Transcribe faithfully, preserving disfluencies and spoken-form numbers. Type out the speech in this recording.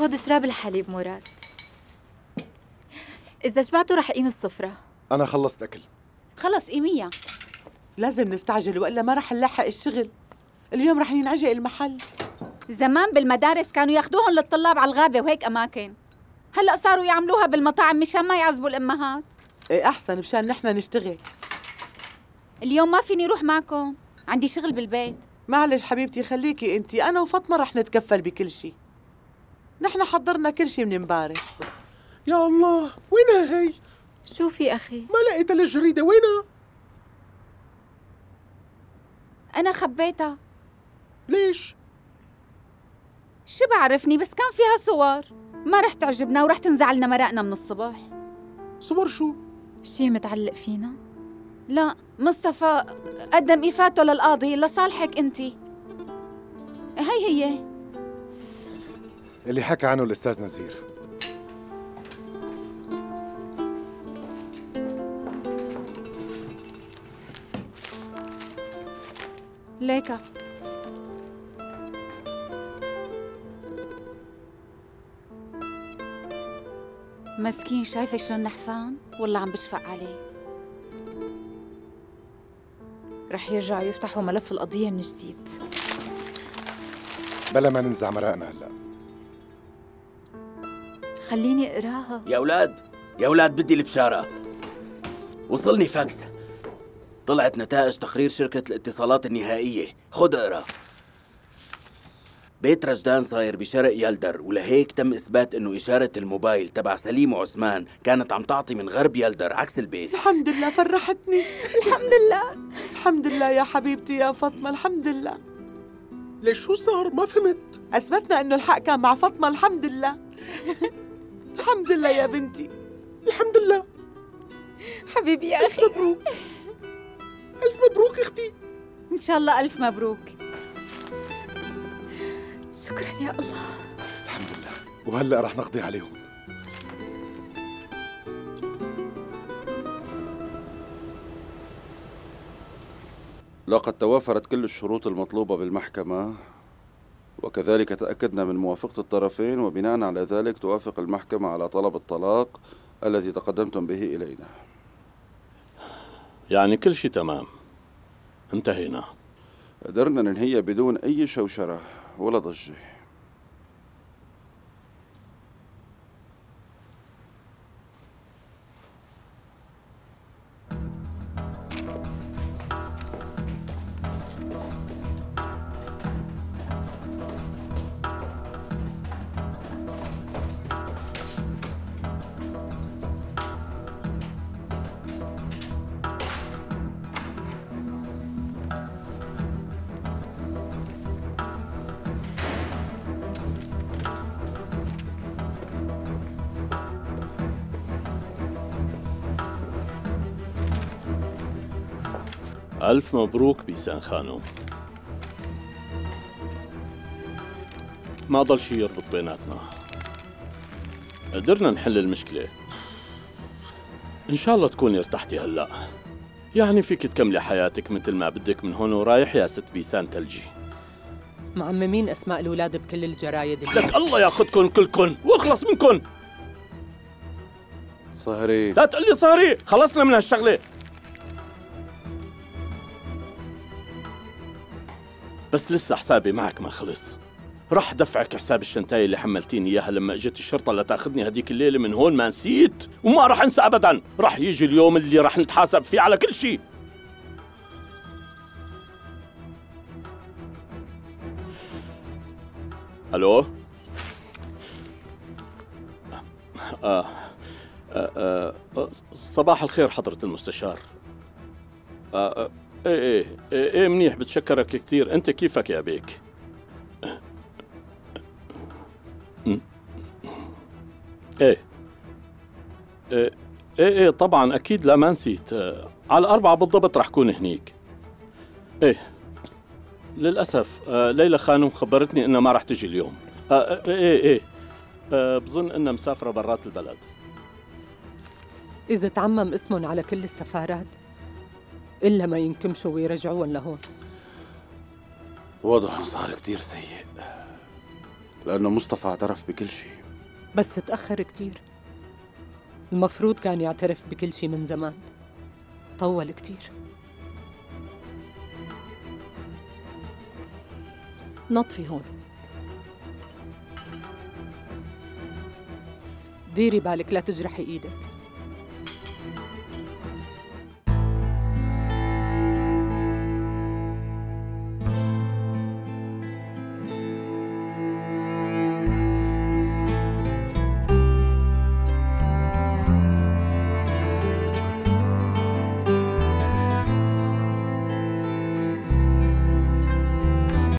خود اشرب الحليب مراد. إذا شبعتوا رح قيم السفرة. أنا خلصت أكل. خلص قيميها. لازم نستعجل وإلا ما رح نلحق الشغل. اليوم رح ينعجق المحل. زمان بالمدارس كانوا ياخدوهم للطلاب على الغابة وهيك أماكن. هلأ صاروا يعملوها بالمطاعم مشان ما يعذبوا الأمهات. إيه أحسن مشان نحن نشتغل. اليوم ما فيني روح معكم، عندي شغل بالبيت. معلش حبيبتي خليكي انتي، أنا وفاطمة رح نتكفل بكل شيء. نحن حضرنا كل شيء من امبارح. يا الله، وينها هي؟ شو في أخي؟ ما لقيت الجريدة، وينها؟ أنا خبيتها. ليش؟ شو بعرفني، بس كان فيها صور ما رح تعجبنا ورح تنزعلنا مرقنا من الصبح. صور شو؟ شي متعلق فينا؟ لا، مصطفى قدم إيفاته للقاضي لصالحك انتي. هي هي اللي حكى عنه الأستاذ نزير. ليكا. مسكين، شايفة شلون نحفان؟ والله عم بشفق عليه. رح يرجعوا يفتحوا ملف القضية من جديد. بلا ما ننزع مرقنا هلا. خليني اقراها. يا اولاد يا اولاد بدي البشارة. وصلني فاكس، طلعت نتائج تقرير شركة الاتصالات النهائية. خد اقرا. بيت رجدان صاير بشرق يلدر، ولهيك تم إثبات إنه إشارة الموبايل تبع سليم وعثمان كانت عم تعطي من غرب يلدر عكس البيت. الحمد لله، فرحتني. الحمد لله. الحمد لله يا حبيبتي يا فاطمة، الحمد لله. ليش شو صار؟ ما فهمت. أثبتنا إنه الحق كان مع فاطمة، الحمد لله. الحمد لله يا بنتي، الحمد لله. حبيبي يا أخي، ألف مبروك. ألف مبروك أختي. إن شاء الله ألف مبروك. شكرا يا الله. الحمد لله. وهلأ رح نقضي عليهم. لقد توافرت كل الشروط المطلوبة بالمحكمة، وكذلك تأكدنا من موافقة الطرفين، وبناء على ذلك توافق المحكمة على طلب الطلاق الذي تقدمتم به إلينا. يعني كل شيء تمام، انتهينا. قدرنا ننهيها بدون أي شوشرة ولا ضجة. ألف مبروك بيسان خانوم. ما ضل شي يربط بيناتنا، قدرنا نحل المشكلة. إن شاء الله تكوني ارتحتي هلأ، يعني فيك تكملي حياتك مثل ما بدك من هون ورايح يا ست بيسان تلجي. معممين أسماء الأولاد بكل الجرايد. لك الله ياخذكن كلكن واخلص منكن. صهري، لا تقلي صهري، خلصنا من هالشغلة. بس لسه حسابي معك ما خلص. رح دفعك حساب الشنتاية اللي حملتيني إياها لما اجت الشرطة لتاخذني هديك الليلة من هون، ما نسيت وما رح انسى أبدا. رح يجي اليوم اللي رح نتحاسب فيه على كل شيء. ألو؟ آه. آه. آه. صباح الخير حضرة المستشار. آه. آه. ايه ايه ايه, إيه منيح، بتشكرك كثير. انت كيفك يا بيك؟ ايه ايه ايه, إيه طبعا اكيد، لا ما نسيت. آه على الأربعة بالضبط رح كون هنيك. ايه للأسف آه ليلى خانم خبرتني انها ما رح تجي اليوم. آه ايه ايه آه بظن انها مسافرة برات البلد. إذا تعمم اسمهم على كل السفارات إلا ما ينكمشوا ويرجعوهم لهون. وضعهم صار كتير سيء. لأنه مصطفى اعترف بكل شيء. بس تأخر كتير. المفروض كان يعترف بكل شيء من زمان. طول كتير. نطفي هون. ديري بالك لا تجرحي ايدك.